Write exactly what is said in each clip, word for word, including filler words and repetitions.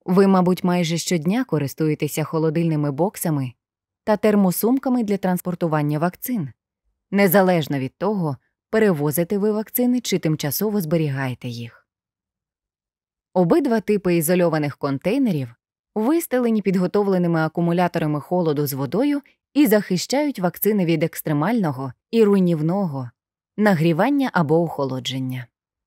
Ви, мабуть, майже щодня користуєтеся холодильними боксами та термосумками для транспортування вакцин, незалежно від того, перевозите ви вакцини чи тимчасово зберігаєте їх. Обидва типи ізольованих контейнерів вистелені підготовленими акумуляторами холоду з водою і захищають вакцини від екстремального і руйнівного нагрівання або охолодження.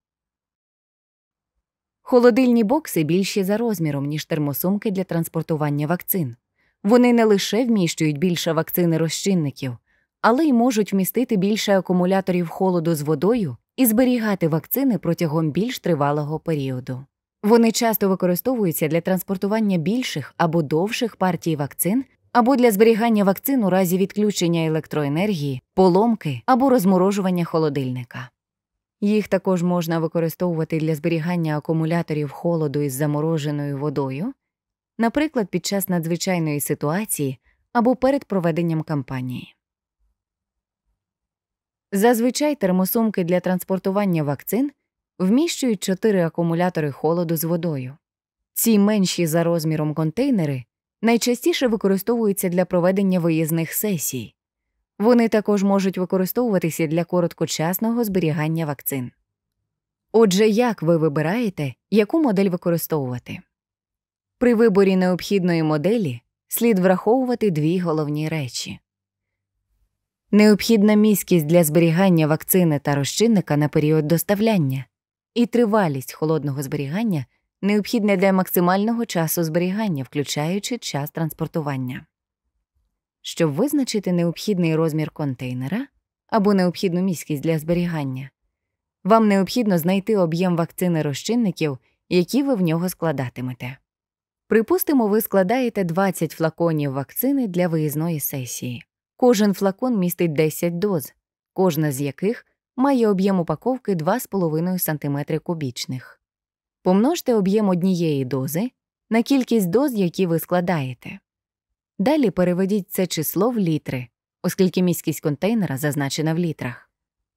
Холодильні бокси більші за розміром, ніж термосумки для транспортування вакцин. Вони не лише вміщують більше вакцини-розчинників, але й можуть вмістити більше акумуляторів холоду з водою і зберігати вакцини протягом більш тривалого періоду. Вони часто використовуються для транспортування більших або довших партій вакцин, або для зберігання вакцин у разі відключення електроенергії, поломки або розморожування холодильника. Їх також можна використовувати для зберігання акумуляторів холоду із замороженою водою, наприклад, під час надзвичайної ситуації або перед проведенням кампанії. Зазвичай термосумки для транспортування вакцин вміщують чотири акумулятори холоду з водою. Ці менші за розміром контейнери найчастіше використовуються для проведення виїзних сесій. Вони також можуть використовуватися для короткочасного зберігання вакцин. Отже, як ви вибираєте, яку модель використовувати? При виборі необхідної моделі слід враховувати дві головні речі. Необхідна міськість для зберігання вакцини та розчинника на період доставляння і тривалість холодного зберігання, необхідна для максимального часу зберігання, включаючи час транспортування. Щоб визначити необхідний розмір контейнера або необхідну міськість для зберігання, вам необхідно знайти об'єм вакцини-розчинників, які ви в нього складатимете. Припустимо, ви складаєте двадцять флаконів вакцини для виїзної сесії. Кожен флакон містить десять доз, кожна з яких має об'єм упаковки два з половиною сантиметри кубічних. Помножте об'єм однієї дози на кількість доз, які ви складаєте. Далі переведіть це число в літри, оскільки міськість контейнера зазначена в літрах.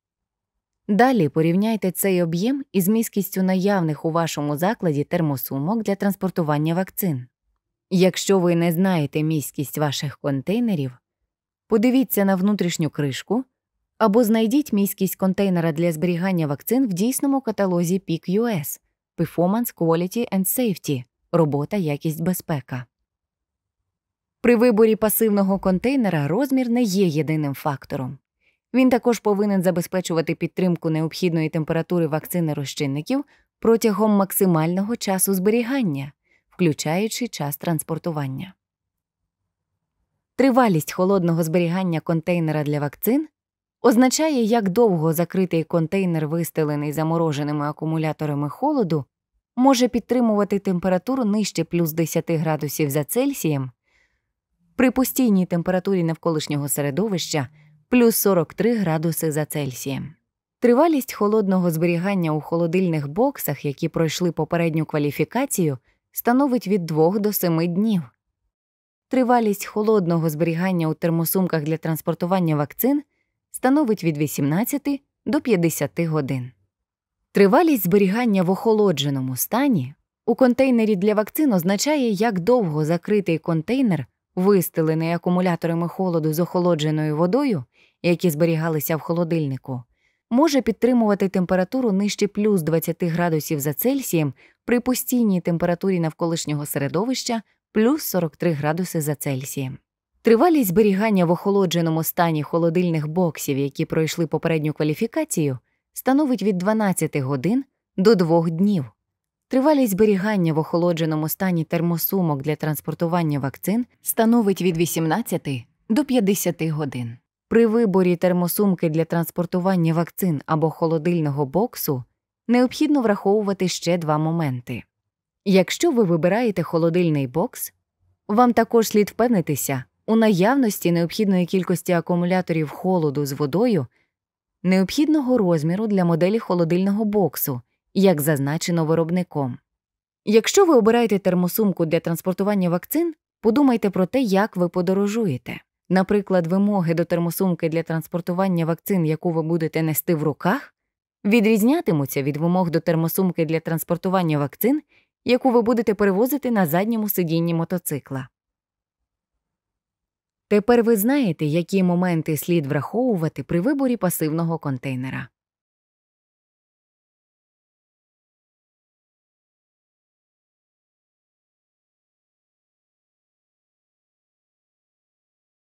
Далі порівняйте цей об'єм із міськістю наявних у вашому закладі термосумок для транспортування вакцин. Якщо ви не знаєте міськість ваших контейнерів, подивіться на внутрішню кришку або знайдіть міськість контейнера для зберігання вакцин в дійсному каталозі пік ю ес Performance, Quality and Safety – робота, якість, безпека. При виборі пасивного контейнера розмір не є єдиним фактором. Він також повинен забезпечувати підтримку необхідної температури вакцини-розчинників протягом максимального часу зберігання, включаючи час транспортування. Тривалість холодного зберігання контейнера для вакцин означає, як довго закритий контейнер, вистелений замороженими акумуляторами холоду, може підтримувати температуру нижче плюс десять градусів за Цельсієм при постійній температурі навколишнього середовища плюс сорок три градуси за Цельсієм. Тривалість холодного зберігання у холодильних боксах, які пройшли попередню кваліфікацію, становить від двох до семи днів. Тривалість холодного зберігання у термосумках для транспортування вакцин становить від вісімнадцяти до п'ятдесяти годин. Тривалість зберігання в охолодженому стані у контейнері для вакцин означає, як довго закритий контейнер, вистелений акумуляторами холоду з охолодженою водою, які зберігалися в холодильнику, може підтримувати температуру нижче плюс двадцять градусів за Цельсієм при постійній температурі навколишнього середовища плюс сорок три градуси за Цельсієм. Тривалість зберігання в охолодженому стані холодильних боксів, які пройшли попередню кваліфікацію, становить від дванадцяти годин до двох днів. Тривалість зберігання в охолодженому стані термосумок для транспортування вакцин становить від вісімнадцяти до п'ятдесяти годин. При виборі термосумки для транспортування вакцин або холодильного боксу необхідно враховувати ще два моменти. Якщо ви вибираєте холодильний бокс, вам також слід впевнитися у наявності необхідної кількості акумуляторів холоду з водою необхідного розміру для моделі холодильного боксу, як зазначено виробником. Якщо ви обираєте термосумку для транспортування вакцин, подумайте про те, як ви подорожуєте. Наприклад, вимоги до термосумки для транспортування вакцин, яку ви будете нести в руках, відрізнятимуться від вимог до термосумки для транспортування вакцин, яку ви будете перевозити на задньому сидінні мотоцикла. Тепер ви знаєте, які моменти слід враховувати при виборі пасивного контейнера.